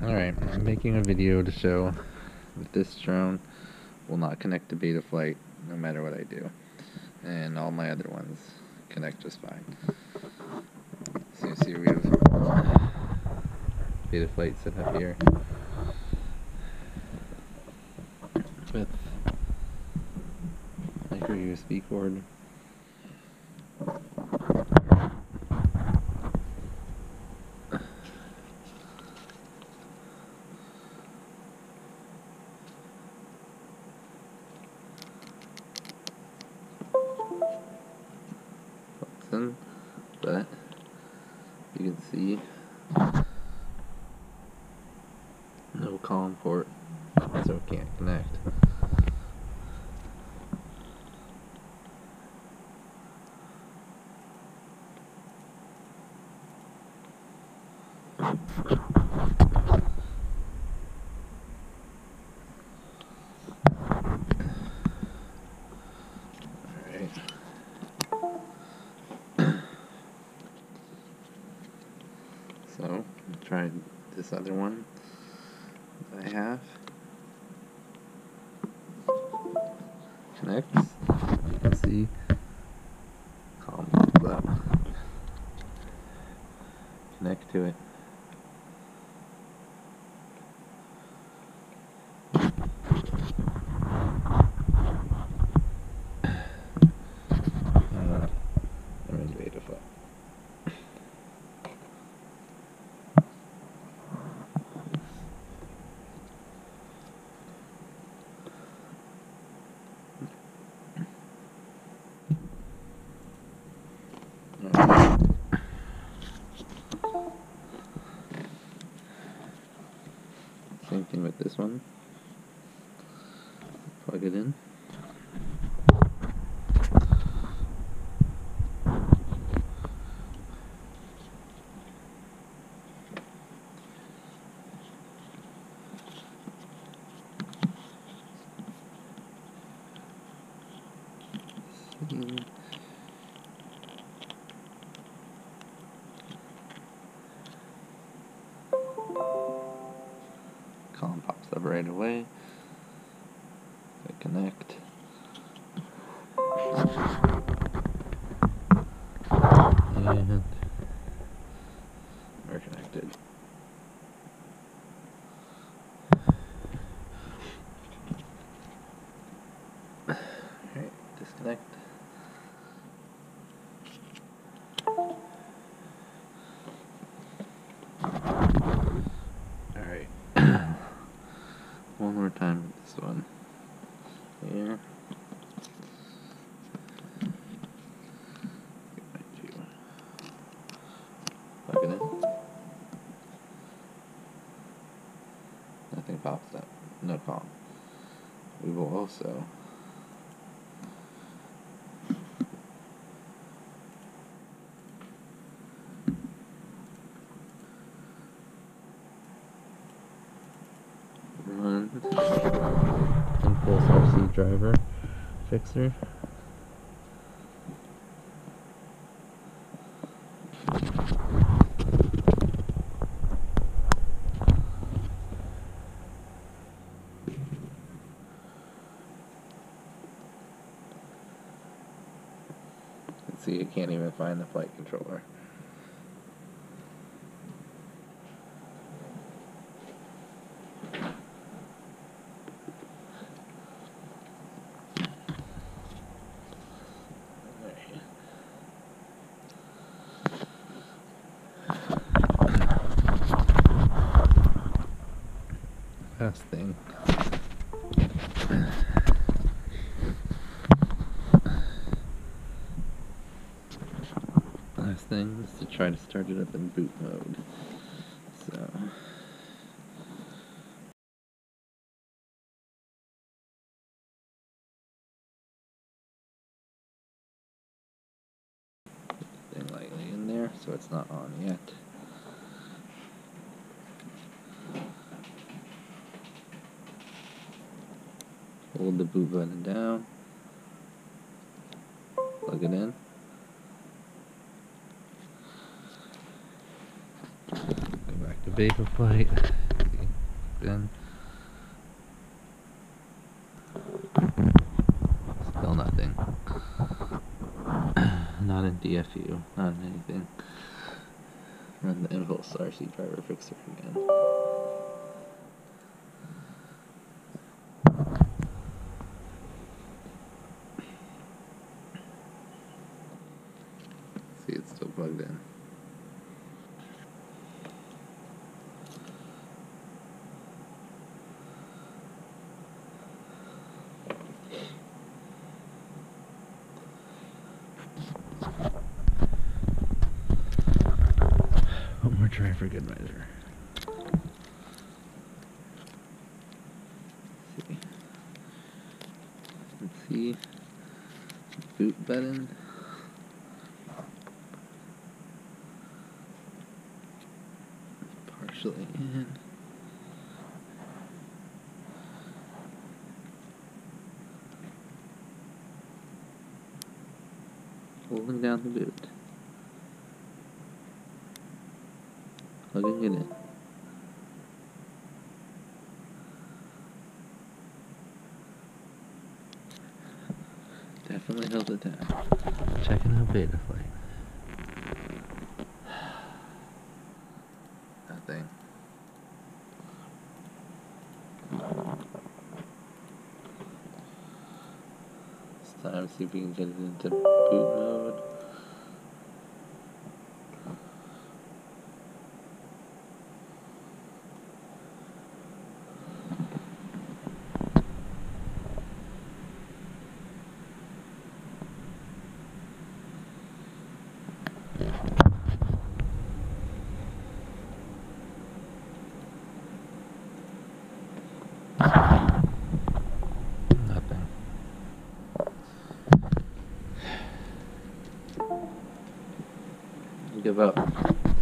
Alright, I'm making a video to show that this drone will not connect to Betaflight no matter what I do. And all my other ones connect just fine. So you see we have Betaflight set up here with micro USB cord. But you can see no COM port, so it can't connect. Alright. So, I tried this other one that I have. Connects. You can see COM comes up. Connect to it. I'm in Betaflight. Same thing with this one. Plug it in. COM pops up right away. I connect. And we're connected. Alright, disconnect. Alright. One more time with this one. Here. Plug it in. Nothing pops up. No COM. We will also run Impulse RC driver fixer. See, you can't even find the flight controller. Last thing. Last thing is to try to start it up in boot mode. So thing lightly in there so it's not on yet. Hold the boot button down. Plug it in. Go back to Betaflight. in. Still nothing. Not in DFU, not in anything. Run the Impulse RC driver fixer again. See, it's still plugged in. One more try for good measure. Let's see. Boot button. Partially in. Holding down the boot. Plugging it in. Definitely held it down. Checking out Betaflight. Nothing. It's time to see if we can get it into boot mode. Nothing. Give up.